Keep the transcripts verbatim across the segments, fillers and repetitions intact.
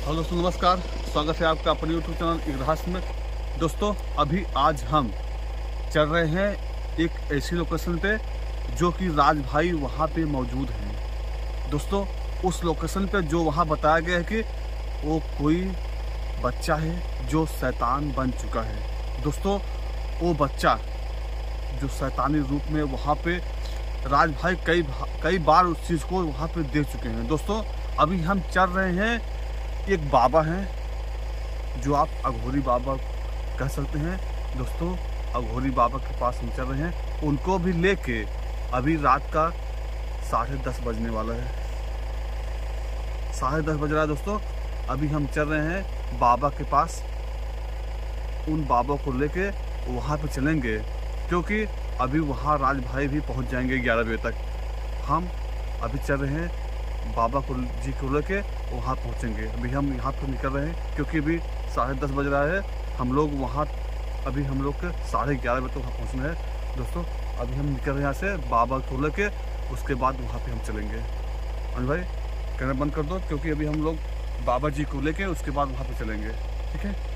Hello दोस्तों, नमस्कार। स्वागत है आपका अपने यूट्यूब चैनल एक रहस्य में। दोस्तों, अभी आज हम चल रहे हैं एक ऐसी लोकेशन पे जो कि राज भाई वहाँ पे मौजूद हैं। दोस्तों, उस लोकेशन पे जो वहाँ बताया गया है कि वो कोई बच्चा है जो शैतान बन चुका है। दोस्तों, वो बच्चा जो शैतानी रूप में वहाँ पे राज भाई कई कई बार उस चीज़ को वहाँ पे देख चुके हैं। दोस्तों, अभी हम चल रहे हैं, एक बाबा हैं जो आप अघोरी बाबा कह सकते हैं। दोस्तों, अघोरी बाबा के पास हम चल रहे हैं, उनको भी लेके। अभी रात का साढ़े दस बजने वाला है, साढ़े दस बज रहा है। दोस्तों, अभी हम चल रहे हैं बाबा के पास, उन बाबा को लेके वहाँ पे चलेंगे, क्योंकि अभी वहाँ राज भाई भी पहुँच जाएंगे ग्यारह बजे तक। हम अभी चल रहे हैं बाबा को जी को लेके वहाँ पहुँचेंगे। अभी हम यहाँ पर निकल रहे हैं क्योंकि अभी साढ़े दस बज रहा है। हम लोग वहाँ अभी हम लोग के साढ़े ग्यारह बजे तक वहाँ पहुँचना है। दोस्तों, अभी हम निकल रहे हैं यहाँ से बाबा को लेके, उसके बाद वहाँ पे हम चलेंगे। अनिल भाई, कैमरा बंद कर दो, क्योंकि अभी हम लोग बाबा जी को लेके उसके बाद वहाँ पे चलेंगे। ठीक है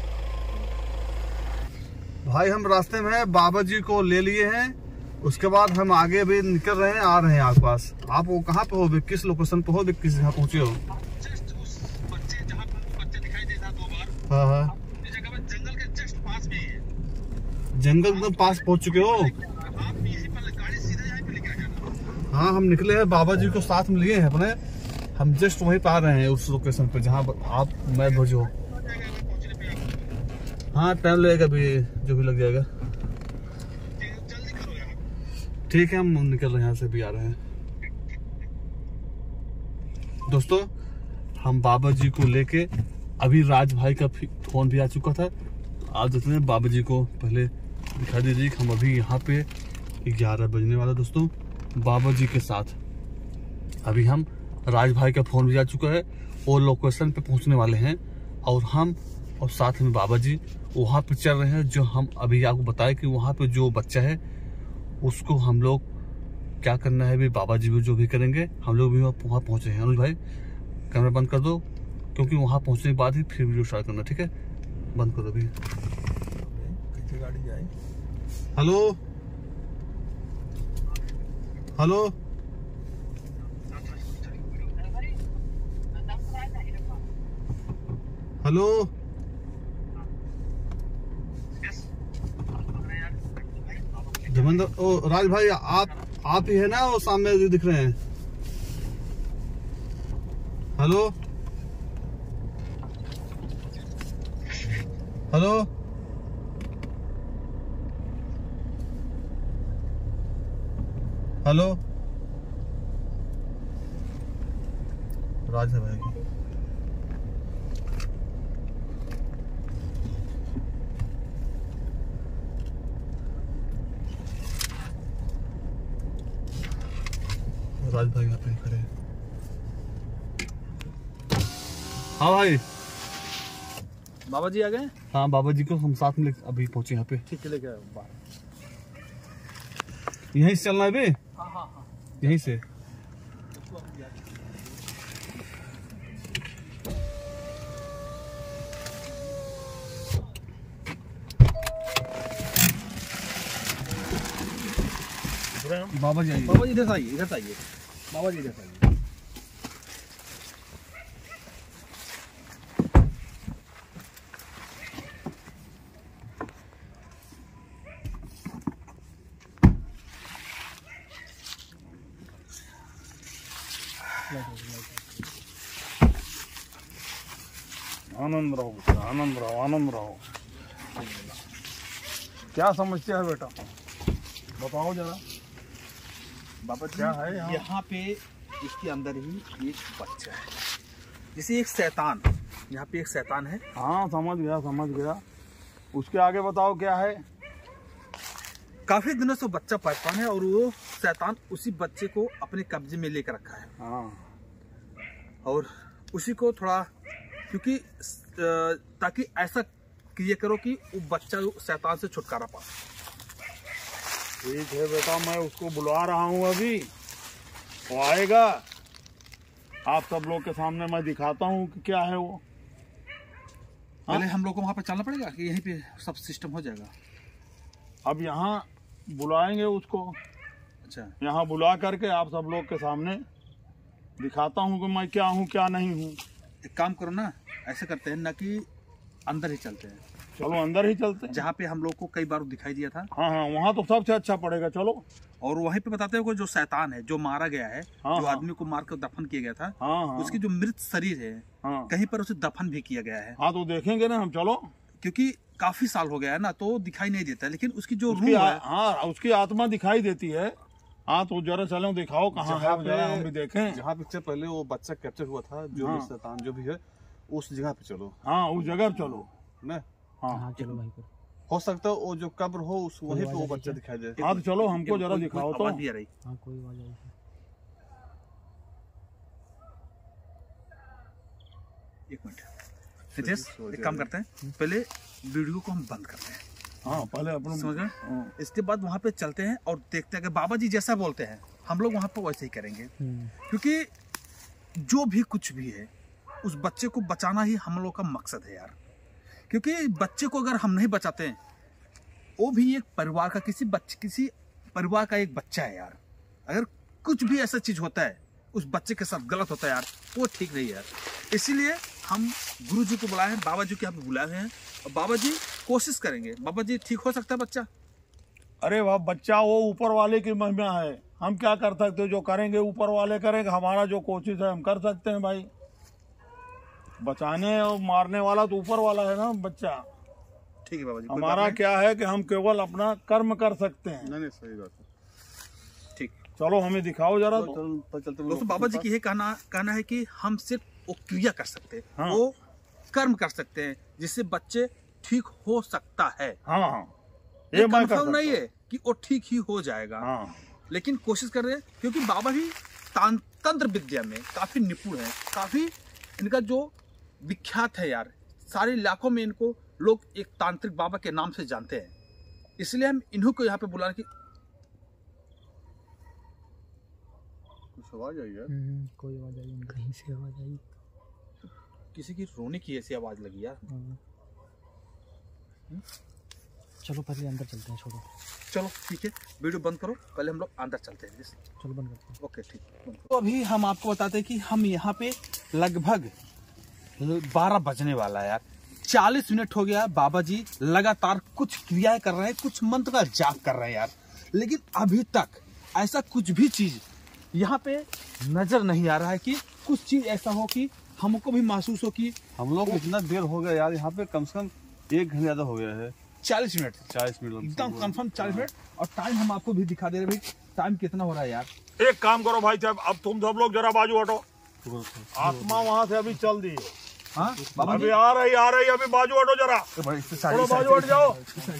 भाई, हम रास्ते में बाबा जी को ले लिए हैं, उसके बाद हम आगे भी निकल रहे हैं, आ रहे हैं आपके पास। आप वो कहाँ पे हो, किस लोकेशन पे हो, किस जगह पहुँचे हो? जस्ट उस बच्चे जहाँ पर बच्चे दिखाई देता दो बार। हाँ हाँ, इस जगह पे जंगल के जस्ट पास में ही है। जंगल एकदम पास पहुँच चुके हो? आप भी यहीं पर गाड़ी सीधा यहाँ पे लेके आ जाना। हाँ, हम निकले हैं, बाबा जी को साथ में लिए हैं अपने। हम जस्ट वहीं पे आ रहे हैं, उस लोकेशन पे जहाँ आप मैं भेजो। हाँ, टाइम लगेगा, भी जो भी लग जाएगा। जल्दी करो यार। ठीक है, हम निकल रहे हैं, यहाँ से भी आ रहे हैं। दोस्तों, हम बाबा जी को लेके, अभी राज भाई का फोन भी आ चुका था। आप देखते हैं, बाबा जी को पहले दिखा दीजिए कि हम अभी यहाँ पे ग्यारह बजने वाला। दोस्तों, बाबा जी के साथ अभी हम राज भाई का फोन भी आ चुका है, वो लोकेशन पे पहुँचने वाले हैं, और हम और साथ में बाबा जी वहाँ पे चल रहे हैं। जो हम अभी आपको बताए कि वहाँ पे जो बच्चा है उसको हम लोग क्या करना है, भी बाबा जी भी जो भी करेंगे, हम लोग भी वहाँ पहुँचे हैं। अनुज भाई, कैमरा बंद कर दो, क्योंकि वहाँ पहुँचने के बाद ही फिर वीडियो स्टार्ट करना। ठीक है, बंद करो अभी। कैसे गाड़ी जाए? हेलो हेलो, हेलो, धर्मेंद्र, ओ राज भाई, आप आप ही है ना, वो सामने जो दिख रहे हैं? हेलो हेलो, हेलो, राज है भाई। राज भाई यहाँ पे खड़े हैं। हाँ भाई, बाबा जी आ गए? हाँ, बाबा जी को हम साथ में अभी पहुंचे यहाँ पे। ठीक है, लेके यहीं से चलना है अभी? हाँ हाँ हाँ, यहीं से। बाबा जी आइए। बाबा जी इधर आइए, इधर आइए। बाबा जी इधर आइए। आनंद रहो बेटा, आनंद रहो, आनंद रहो। क्या समस्या है बेटा, बताओ जरा। बाबा जी, क्या है यहाँ? यहाँ पे इसके अंदर ही एक बच्चा है, जैसे एक शैतान। यहाँ पे एक शैतान है। हाँ, समझ गया समझ गया। उसके आगे बताओ क्या है। काफी दिनों से बच्चा परेशान है, और वो शैतान उसी बच्चे को अपने कब्जे में लेकर रखा है। हाँ, और उसी को थोड़ा, क्योंकि ताकि ऐसा क्रिया करो कि वो बच्चा शैतान से छुटकारा पाए। ठीक है बेटा, मैं उसको बुला रहा हूँ, अभी वो आएगा। आप सब लोग के सामने मैं दिखाता हूँ कि क्या है वो। पहले हम लोग को वहाँ पे चलना पड़ेगा कि यहीं पे सब सिस्टम हो जाएगा? अब यहाँ बुलाएंगे उसको, अच्छा, यहाँ बुला करके आप सब लोग के सामने दिखाता हूँ कि मैं क्या हूँ क्या नहीं हूँ। एक काम करो ना, ऐसे करते हैं ना कि अंदर ही चलते हैं। चलो अंदर ही चलते हैं, जहाँ पे हम लोग को कई बार दिखाई दिया था। हाँ हाँ, वहाँ तो सबसे अच्छा पड़ेगा। चलो, और वहीं पे बताते हो जो शैतान है, जो मारा गया है, हाँ, जो हाँ, आदमी को मार कर दफन किया गया था, हाँ हाँ, उसकी जो मृत शरीर है, हाँ कहीं पर उसे दफन भी किया गया है। हाँ, तो देखेंगे ना हम। चलो, क्योंकि काफी साल हो गया है ना, तो दिखाई नहीं देता, लेकिन उसकी जो उसकी रूह आ, है, हाँ उसकी आत्मा दिखाई देती है। हाँ तो जरा चलो दिखाओ कहाँ है, जरा हम भी देखें। जहाँ पिक्चर पहले वो बच्चा कैप्चर हुआ था, जो हाँ। भी शैतान जो भी है, उस जगह पे चलो हाँ, उस जगह चलो ना। हाँ चलो भाई पर हो सकता है वो जो कब्र हो उस वहीं पे वो बच्चा दिखाई दे। हाँ, तो चलो हमको एक- जरा कोई- दिखाओ कोई तो। आवाज नहीं आ रही। हाँ कोई आवाज आई एक मिनट नितेश, एक काम करते हैं, पहले वीडियो को हम बंद करते हैं, हाँ पहले अपने समझ गए? हाँ, इसके बाद वहाँ पे चलते हैं और देखते हैं कि बाबा जी जैसा बोलते हैं हम लोग वहाँ पे वैसे ही करेंगे। क्योंकि जो भी कुछ भी है, उस बच्चे को बचाना ही हम लोग का मकसद है यार। क्योंकि बच्चे को अगर हम नहीं बचाते हैं, वो भी एक परिवार का किसी बच्चे किसी परिवार का एक बच्चा है यार। अगर कुछ भी ऐसा चीज होता है उस बच्चे के साथ गलत होता है यार, वो ठीक नहीं यार। इसीलिए हम गुरु जी को बुलाए हैं, बाबा जी के यहाँ पे बुलाए हैं, और बाबा जी कोशिश करेंगे। बाबा जी, ठीक हो सकता है बच्चा? अरे वाह, बच्चा वो ऊपर वाले की महिमा है, हम क्या कर सकते हैं? जो करेंगे ऊपर वाले करेंगे, हमारा जो कोशिश है हम कर सकते हैं भाई। बचाने और मारने वाला तो ऊपर वाला है ना बच्चा। ठीक है बाबा जी, कोई बात हमारा नहीं। क्या है कि हम केवल अपना कर्म कर सकते हैं। नहीं नहीं, सही बात है। ठीक, चलो हमें दिखाओ जरा तो। चल- चलते हैं दोस्तों, बाबा जी की ये कहना कहना है कि हम सिर्फ वो क्रिया कर सकते हैं, हाँ। वो कर्म कर सकते हैं जिससे बच्चे ठीक हो सकता है। हाँ हाँ, ये ये मैं कर कंफर्म सकता नहीं हूँ। है कि वो ठीक ही हो जाएगा, हाँ लेकिन कोशिश कर रहे हैं। क्योंकि बाबा भी तां- तंत्र विद्या में काफी निपुण है, काफी इनका जो विख्यात है यार, सारे इलाकों में इनको लोग एक तांत्रिक बाबा के नाम से जानते हैं। इसलिए हम इन्हों को यहाँ पे बुला रहे कि कुछ आवाज आई यार। कोई आवाज आई, कहीं से आवाज आई। किसी की रोने की ऐसी आवाज लगी यार। चलो पहले अंदर चलते हैं, छोड़ो। चलो ठीक है, वीडियो बंद करो, पहले हम लोग अंदर चलते हैं। चलो बंद करते हैं। ओके ठीक। तो अभी हम आपको बताते हैं कि हम यहाँ पे लगभग बारह बजने वाला है यार, चालीस मिनट हो गया। बाबा जी लगातार कुछ क्रियाएं कर रहे हैं, कुछ मंत्र का जाप कर रहे हैं यार, लेकिन अभी तक ऐसा कुछ भी चीज यहाँ पे नजर नहीं आ रहा है कि कुछ चीज ऐसा हो कि हमको भी महसूस हो कि हम लोग इतना देर हो गया यार, यहाँ पे कम से कम एक घंटे ज्यादा हो गया है। चालीस मिनट चालीस मिनट एकदम कंफर्म चालीस मिनट। और टाइम हम आपको भी दिखा दे रहे हैं भाई, टाइम कितना हो रहा है यार। एक काम करो भाई साहब, अब तुम सब लोग जरा बाजू हटो। आत्मा वहाँ से अभी चल दी है, हाँ बाबा अभी आ रही आ रही, अभी बाजू हटो जरा, थोड़ा बाजू हट जाओ।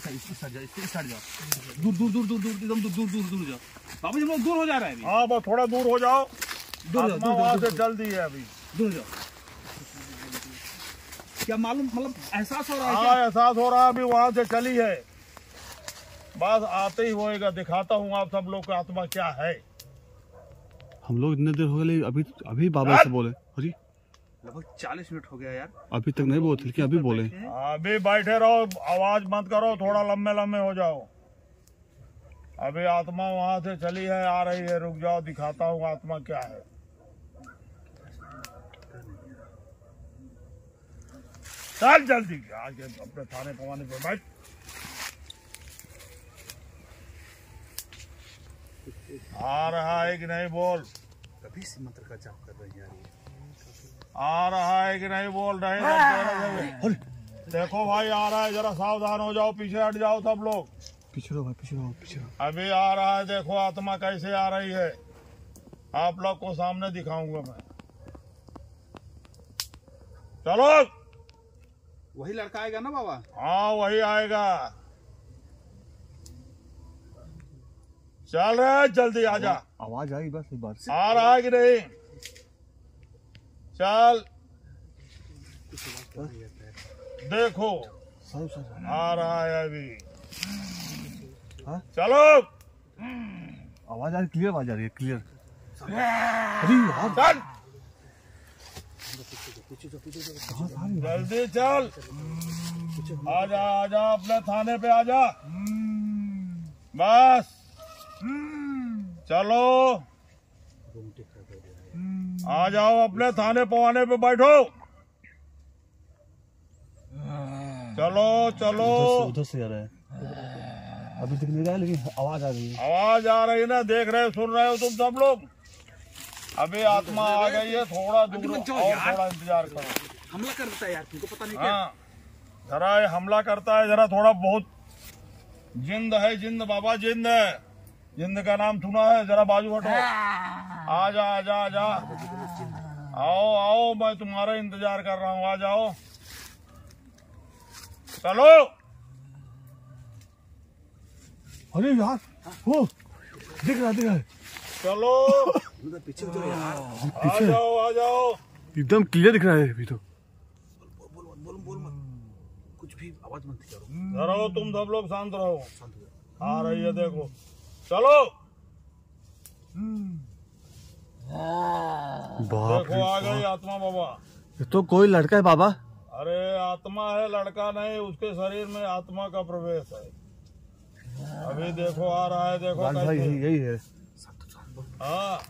दूर दूर दूर दूर दूर एकदम दूर दूर दूर दूर जाओ बाबा जी, हम लोग दूर हो जा रहे हैं अभी। हाँ बस थोड़ा दूर हो जाओ, दूर जाओ, आत्मा दूर वहाँ जाओ, से चल दी है अभी। दूर जाओ। क्या मालूम, मतलब एहसास हो रहा है हाँ क्या? एहसास हो रहा है अभी वहाँ से चली है, बस आते ही होएगा। दिखाता हूँ आप सब लोग का आत्मा क्या है। हम लोग इतने देर हो गए, अभी अभी बाबा से बोले। अरे लगभग चालीस मिनट हो गया यार। अभी तक नहीं बोलते, लेकिन अभी बोले। अभी बैठे रहो, आवाज मत करो, थोड़ा लम्बे लम्बे हो जाओ। अभी आत्मा वहाँ से चली है, आ रही है, रुक जाओ, दिखाता हूँ आत्मा क्या है। चल जल्दी आज के अपने थाने पवाने पे बैठ। आ रहा है कि नहीं बोल, कभी से मंत्र का जाप कर रहे हैं यार ये। आ रहा है कि नहीं बोल रहे हैं? देखो भाई आ रहा है, जरा सावधान हो जाओ, पीछे हट जाओ सब लोग। पीछे रहो भाई, पीछे रहो, पीछे रहो। अभी आ रहा है, देखो आत्मा कैसे आ रही है, आप लोग को सामने दिखाऊंगा मैं। चलो, वही लड़का आएगा ना बाबा? हाँ वही आएगा। चल रहे, जल्दी आ जा। आवाज आई बस एक बार से। आ रहा है कि नहीं? चल देखो, सर सर आ रहा है अभी। हाँ? चलो आवाज आ रही, क्लियर आवाज आ रही है, क्लियर। चल। जल्दी चल, आजा आजा अपने थाने पे आजा, बस चलो आ जाओ अपने थाने पवाने पे बैठो, चलो चलो। उधर से आ रहा है, अभी दिख नहीं रहा है लेकिन आवाज आ रही है। आवाज आ रही है ना, देख रहे हो सुन रहे हो तुम सब लोग। अभी आत्मा आ गई है, थोड़ा दूर और थोड़ा इंतजार करो। हमला कर देता है यार, तुमको पता नहीं क्या। हाँ जरा ये हमला करता है, जरा थोड़ा बहुत जिंद है, जिंद बाबा जिंद है, जिंद का नाम सुना है, जरा बाजू हटो, आजा आजा आजा, आओ आओ, मैं तुम्हारा इंतजार कर रहा हूँ, आ जाओ चलो। अरे यार वो दिख रहा दिख रहा है, चलो पीछे हो जाओ यार। आ जाओ आ जाओ, एकदम क्लियर दिख रहा है अभी तो। बोल बोल बोल बोल मत, कुछ भी आवाज मत करो। रहो तुम सब लोग शांत रहो, आ रही है देखो, चलो बाप देखो आ गई आत्मा बाबा। ये तो कोई लड़का है बाबा। अरे आत्मा है, लड़का नहीं, उसके शरीर में आत्मा का प्रवेश है। अभी देखो आ रहा है, देखो भाई कैसे। यही यही है। हाँ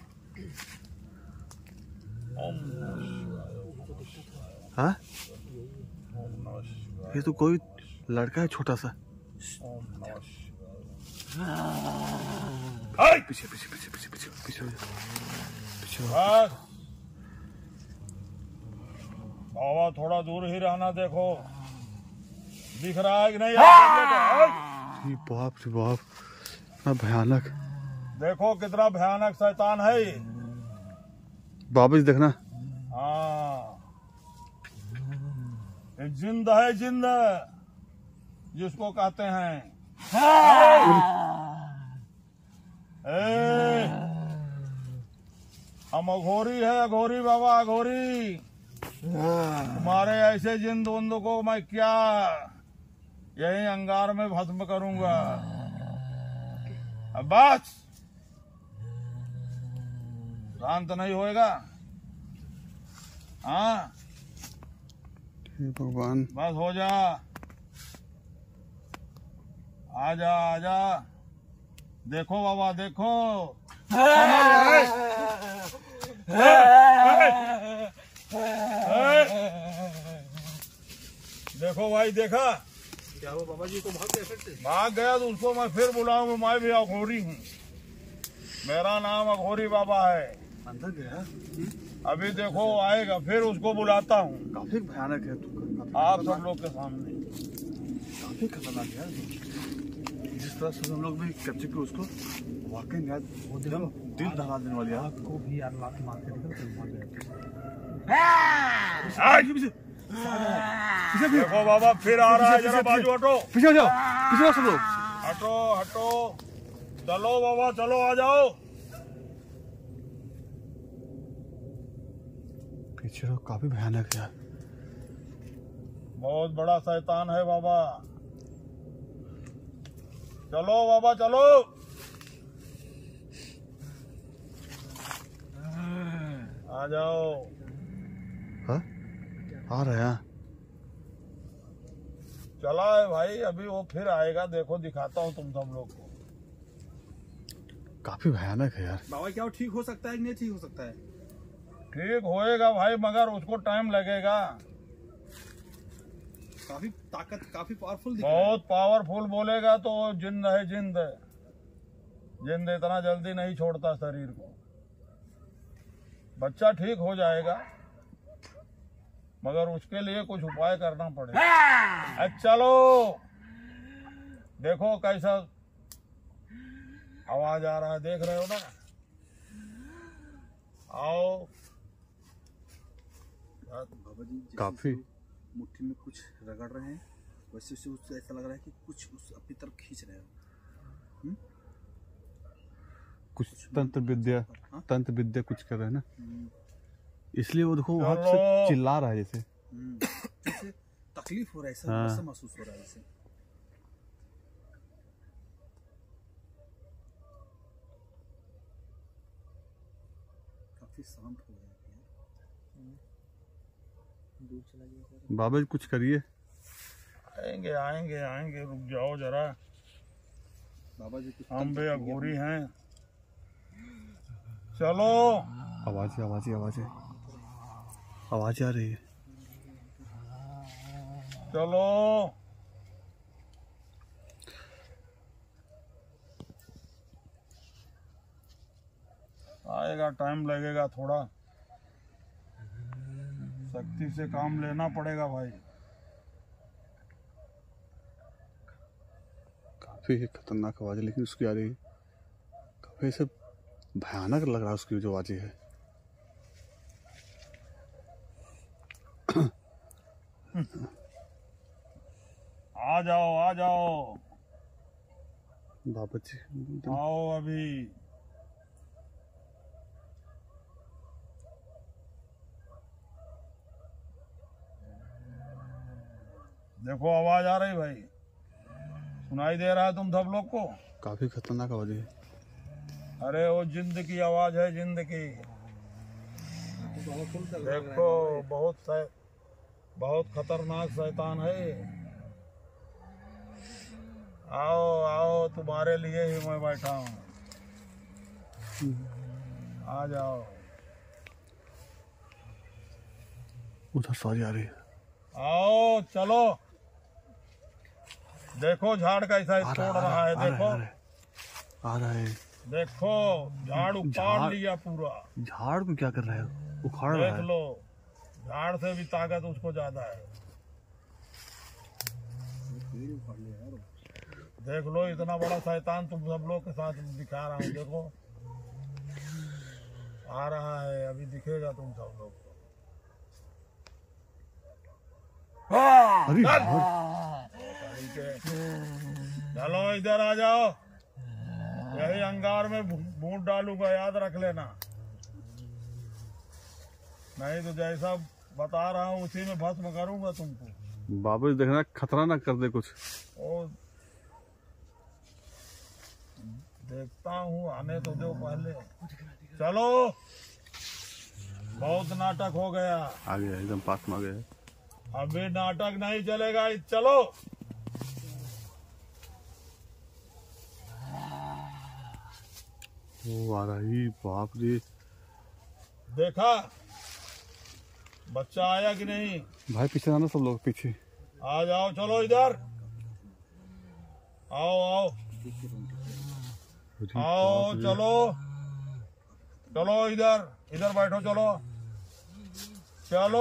हाँ ओम नमः शिवाय, ये तो कोई लड़का है छोटा सा। ओम नमः शिवाय। पीछे पीछे पीछे पीछे पीछे पीछे हो जाओ, पीछे हो। बस बाबा थोड़ा दूर ही रहना, देखो दिख रहा है कि नहीं आपको? ये बाप रे बाप, इतना भयानक। देखो कितना भयानक शैतान है ये। बाबा जी देखना, हाँ एक जिंद है, जिंद जिसको कहते हैं। ए, हम अघोरी है, अघोरी बाबा अघोरी। तुम्हारे ऐसे जिंद उंद को मैं क्या यही अंगार में भस्म करूंगा। अब बस शांत नहीं होएगा। हाँ हे भगवान। बस हो जा, आजा आजा, देखो बाबा देखो। देखो भाई देखा, क्या हुआ बाबा जी को भाग गए फिर से? भाग गया तो उसको मैं फिर बुलाऊंगा, मैं भी अघोरी हूँ, मेरा नाम अघोरी बाबा है। अंदर गया, अभी देखो आएगा, फिर उसको बुलाता हूँ काफी भयानक है तू। आप सब लोग के सामने। काफी खतरनाक है जिस तरह से हम लोग भी कैप्चर किए उसको, वाकई में वो दिल दिल दहला देने वाली है। आपको भी यार लात मार के देखो तो मर गए। देखो बाबा फिर आ रहा है, जरा बाजू हटो, पीछे हो जाओ, पीछे हो सब लोग। हटो हटो, चलो बाबा चलो आ जाओ। पीछे हो, काफी भयानक है। बहुत बड़ा शैतान है बाबा। चलो बाबा चलो, आ जाओ। हाँ आ रहा है। चला है भाई, अभी वो फिर आएगा, देखो दिखाता हूँ तुम सब लोग को। काफी भयानक है यार। बाबा क्या वो ठीक हो सकता है कि नहीं ठीक हो सकता है? ठीक होएगा भाई, मगर उसको टाइम लगेगा। काफी ताकत, काफी पावरफुल दिख रहा है। बहुत पावरफुल बोलेगा तो जिंद है, जिंद है, जिंद इतना जल्दी नहीं छोड़ता शरीर को। बच्चा ठीक हो जाएगा, मगर उसके लिए कुछ उपाय करना पड़ेगा। अच्छा चलो देखो कैसा आवाज आ रहा है, देख रहे हो ना। आओ बाबा जी जैसे काफी मुट्ठी में कुछ रगड़ रहे हैं, वैसे से उससे ऐसा लग रहा है कि कुछ उस अपनी तरफ खींच रहे हो। कुछ तंत्र विद्या, हाँ? तंत्र विद्या कुछ कर रहे हैं ना, हम्म, इसलिए वो देखो वहां चलो। से चिल्ला रहा है जैसे। हम्म, जैसे तकलीफ हो रहा है, ऐसा हाँ। ऐसा महसूस हो रहा है जैसे। काफी शांत हो गया है यार। बाबा जी कुछ करिए। आएंगे आएंगे आएंगे, रुक जाओ जरा। बाबा जी कुछ हम भी अघोरी हैं। चलो आवाज़ आवाज़ आवाज़ आवाज़ आ रही है। चलो आएगा, टाइम लगेगा थोड़ा, सख्ती से काम लेना पड़ेगा भाई। काफ़ी खतरनाक आवाज़ है, लेकिन उसकी आ रही है काफ़ी ऐसे भयानक लग रहा है उसकी जो आवाज़ है। आ जाओ आ जाओ, बाबा जी आओ अभी। देखो आवाज आ रही भाई, सुनाई दे रहा है तुम सब लोग को? काफ़ी खतरनाक आवाज़ है। अरे वो जिंद की आवाज है, जिंद की। देखो बहुत सै, बहुत खतरनाक शैतान है। आओ आओ, तुम्हारे लिए ही मैं बैठा हूँ, आ जाओ। उधर सॉरी आ रही है। आओ चलो, देखो झाड़ कैसा तोड़ रहा है, देखो आ रहा है। देखो झाड़ उखाड़ लिया पूरा। झाड़ को क्या कर रहा है, उखाड़ रहा देख है। लो, झाड़ से भी ताकत उसको ज्यादा है। देख लो, इतना बड़ा शैतान तुम सब लोग के साथ दिखा रहा हूँ। देखो आ रहा है, अभी दिखेगा तुम सब लोग को। अरे यार, चलो इधर आ जाओ, यही अंगार में बूट डालूंगा, याद रख लेना। नहीं तो जैसा बता रहा हूँ उसी में भस्म करूंगा तुमको। बाबा जी देखना खतरा ना कर दे कुछ। ओ देखता हूँ, आने तो दो पहले। चलो, बहुत नाटक हो गया, आ गया, एकदम पास में आ गया। अभी नाटक नहीं चलेगा, चलो। वो आ रही, बाप रे। देखा बच्चा आया कि नहीं? भाई पीछे आना, सब लोग पीछे आ जाओ, चलो इधर आओ आओ अरे आओ, बाप रे। चलो चलो इधर इधर बैठो, चलो चलो।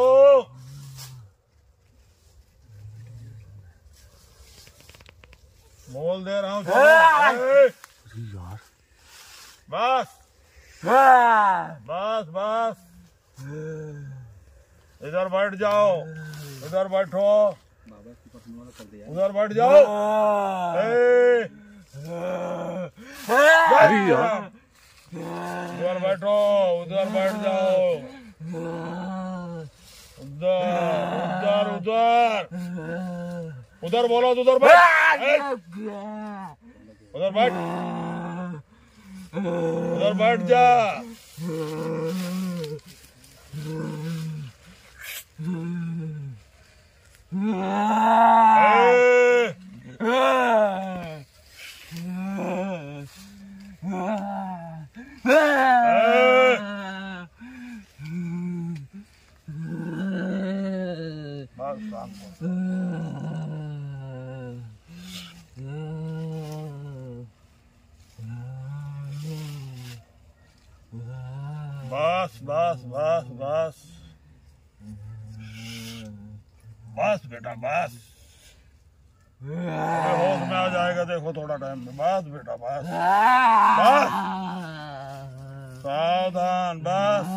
बोल दे रहा हूँ, चलो। ए, अरे यार, बस बस बस, इधर बैठ जाओ, इधर बैठो, उधर बैठ जाओ। ए, अरे यार, उधर बैठो, उधर बैठ जाओ, उधर उधर उधर उधर बोलो तो उधर बैठ, ए, उधर बैठ, उधर बैठ जा। बस बस बस बस बस बेटा बस, अबे होश में आ जाएगा, देखो थोड़ा टाइम में। बस बेटा बस बस, सावधान, बस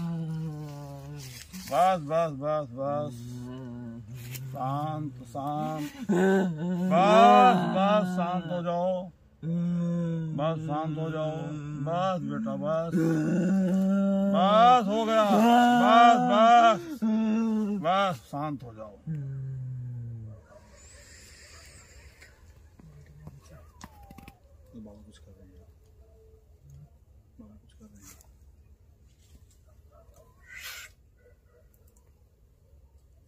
बस बस बस बस, शांत शांत, बस बस शांत हो जाओ, बस शांत हो जाओ, बस बेटा बस बस, हो गया, बस बस बस, शांत हो जाओ। बाबा कुछ कर रहे हैं, बाबा कुछ कर रहे हैं।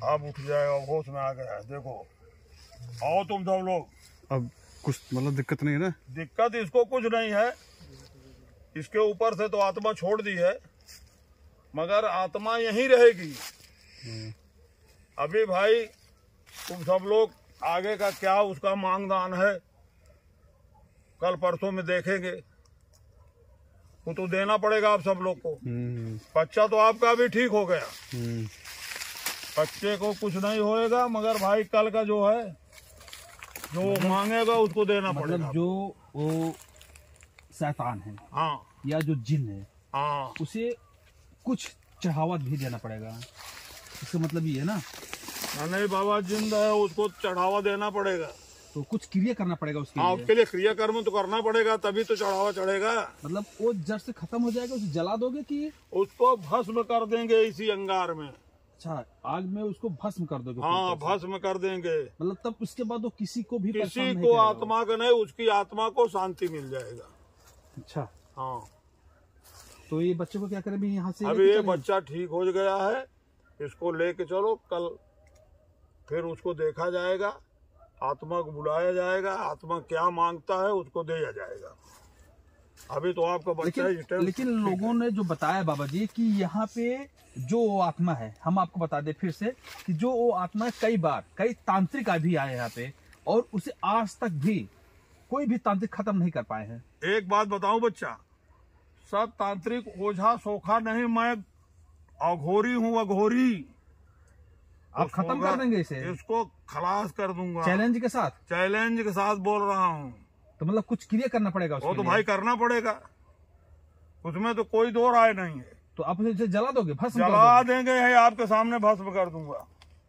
अब उठ जाएगा, होश में आ गया है। देखो आओ तुम सब लोग। अब कुछ मतलब दिक्कत नहीं है ना? दिक्कत इसको कुछ नहीं है, इसके ऊपर से तो आत्मा छोड़ दी है, मगर आत्मा यहीं रहेगी। अभी भाई तुम सब लोग आगे का क्या उसका मांगदान है कल परसों में देखेंगे, वो तो देना पड़ेगा आप सब लोग को। बच्चा तो आपका भी ठीक हो गया, बच्चे को कुछ नहीं होएगा, मगर भाई कल का जो है जो मतलब, मांगेगा उसको देना मतलब पड़ेगा। जो वो शैतान है, हाँ, या जो जिन है, हाँ, उसे कुछ चढ़ावा भी देना पड़ेगा। इसका मतलब ये है ना? नहीं बाबा, जिंदा है उसको चढ़ावा देना पड़ेगा, तो कुछ क्रिया करना पड़ेगा उसके हाँ, लिए। उसके लिए क्रिया कर्म तो करना पड़ेगा, तभी तो चढ़ावा चढ़ेगा। मतलब वो जड़ से खत्म हो जाएगा, उसे जला दोगे कि? उसको भस्म कर देंगे इसी अंगार में। अच्छा, आग में उसको भस्म कर दोगे? हाँ, भस्म कर देंगे। मतलब तब उसके बाद वो किसी को भी किसी को आत्मा का नहीं, उसकी आत्मा को शांति मिल जाएगा। अच्छा, हाँ। तो ये बच्चे को क्या करें भी यहाँ से? अभी ये बच्चा ठीक हो गया है, इसको लेके चलो, कल फिर उसको देखा जाएगा, आत्मा को बुलाया जाएगा, आत्मा क्या मांगता है उसको दिया जाएगा। अभी तो आपका बच्चा लेकिन, लेकिन लोगों ने जो बताया बाबा जी कि यहाँ पे जो वो आत्मा है, हम आपको बता दें फिर से कि जो वो आत्मा कई बार कई तांत्रिक भी आए यहाँ पे, और उसे आज तक भी कोई भी तांत्रिक खत्म नहीं कर पाए हैं। एक बात बताऊं बच्चा, सब तांत्रिक ओझा सोखा नहीं, मैं अघोरी हूँ, अघोरी। आप खत्म कर देंगे इसे? इसको खलास कर दूंगा, चैलेंज के साथ। चैलेंज के साथ बोल रहा हूँ। तो मतलब कुछ क्रिया करना पड़ेगा उसके वो तो लिए। भाई करना पड़ेगा, उसमें तो कोई दो राय नहीं है। तो आप उसे जला दोगे? भस्म जला देंगे, है आपके सामने भस्म कर दूंगा।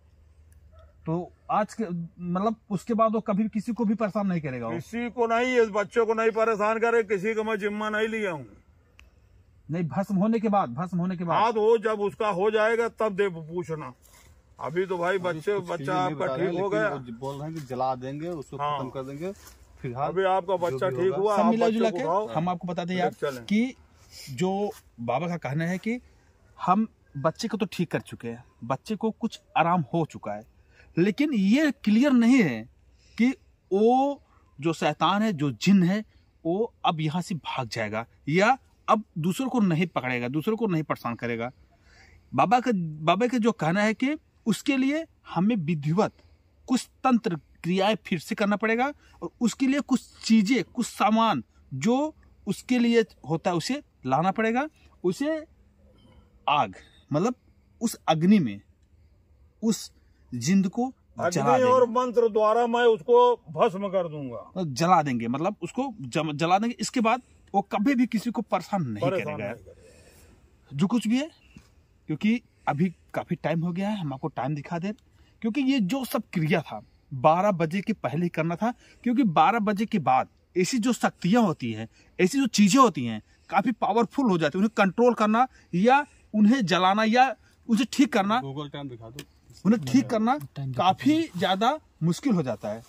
तो आज के मतलब उसके बाद वो कभी किसी को भी परेशान नहीं करेगा? किसी को नहीं, इस बच्चों को नहीं परेशान करे, किसी को मैं जिम्मा नहीं लिया हूँ। नहीं, भस्म होने के बाद, भस्म होने के बाद हाँ, वो जब उसका हो जाएगा तब दे पूछना। अभी तो भाई बच्चे बच्चा आपका ठीक हो गया, बोल रहे हैं कि जला देंगे उसको, हाँ, खत्म कर देंगे। फिलहाल अभी आपका बच्चा ठीक हुआ, सब मिला जुला को के उठाओ, हम आपको बताते हैं यार कि जो बाबा का कहना है कि हम बच्चे को तो ठीक कर चुके हैं, बच्चे को कुछ आराम हो चुका है, लेकिन ये क्लियर नहीं है कि वो जो शैतान है, जो जिन है, वो अब यहाँ से भाग जाएगा या अब दूसरों को नहीं पकड़ेगा, दूसरों को नहीं परेशान करेगा। बाबा का बाबा का जो कहना है कि उसके लिए हमें विधिवत कुछ तंत्र क्रियाएं फिर से करना पड़ेगा, और उसके लिए कुछ चीजें, कुछ सामान जो उसके लिए होता है उसे लाना पड़ेगा। उसे आग मतलब उस अग्नि में उस जिंद को जला देंगे, और मंत्र द्वारा मैं उसको भस्म कर दूंगा, जला देंगे, मतलब उसको जला देंगे। इसके बाद वो कभी भी किसी को परेशान नहीं करेगा, जो कुछ भी है। क्योंकि अभी काफी टाइम हो गया है, हम आपको टाइम दिखा दें, क्योंकि ये जो सब क्रिया था बारह बजे के पहले ही करना था, क्योंकि बारह बजे के बाद ऐसी जो शक्तियां होती हैं, ऐसी जो चीजें होती हैं, काफी पावरफुल हो जाती है। उन्हें कंट्रोल करना या उन्हें जलाना या उसे ठीक करना, गूगल टाइम दिखा दो, उन्हें ठीक करना काफी ज्यादा मुश्किल हो जाता है।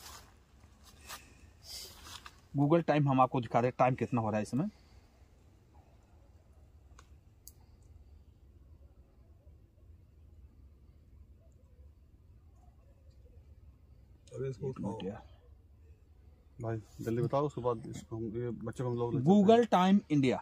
गूगल टाइम हम आपको दिखा रहे, टाइम कितना हो रहा है इस समय। भाई जल्दी बताओ, उसके बाद इसको हम ये बच्चे को हम लोग गूगल टाइम इंडिया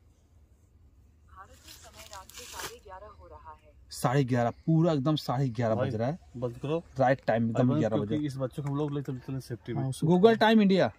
साढ़े ग्यारह, पूरा एकदम साढ़े ग्यारह बज रहा है। बंद करो, राइट टाइम एकदम ग्यारह बजे। इस बच्चे को हम लोग ले चलते चले सेफ्टी में। गूगल टाइम इंडिया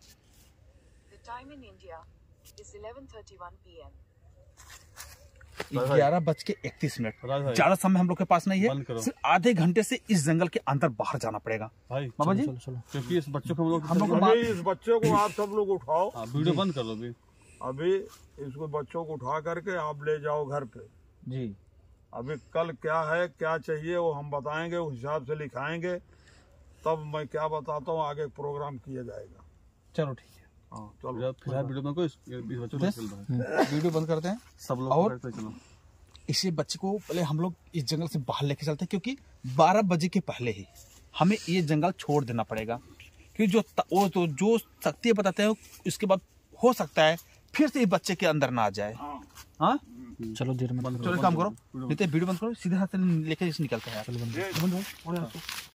ग्यारह बज के इकतीस मिनट। ज्यादा समय हम लोग के पास नहीं है, सिर्फ आधे घंटे से इस जंगल के अंदर बाहर जाना पड़ेगा भाई। बाबा जी, क्योंकि इस बच्चे को हम लोग हम लोग अभी इस बच्चे को आप सब लोग उठाओ, वीडियो बंद कर लो अभी। अभी इसको बच्चों को उठा करके आप ले जाओ घर पे जी। अभी कल क्या है क्या चाहिए वो हम बताएंगे, उस हिसाब से लिखाएंगे, तब मैं क्या बताता हूँ आगे प्रोग्राम किया जाएगा। चलो ठीक है, हाँ चलो फिलहाल वीडियो बंद करो, इस बच्चे को चल रहा है, वीडियो बंद करते हैं सब लोग। और चलो इसे बच्चे को पहले हम लोग इस जंगल से बाहर लेके चलते हैं, क्योंकि बारह बजे के पहले ही हमें ये जंगल छोड़ देना पड़ेगा। क्योंकि जो वो तो जो शक्ति बताते हैं, उसके बाद हो सकता है फिर से ये बच्चे के अंदर ना आ जाए। हाँ चलो देर में चलो एक काम करो, नहीं तो वीडियो बंद करो, सीधे हाथ से लेके निकलते हैं यार। ये- बंद करो, और यार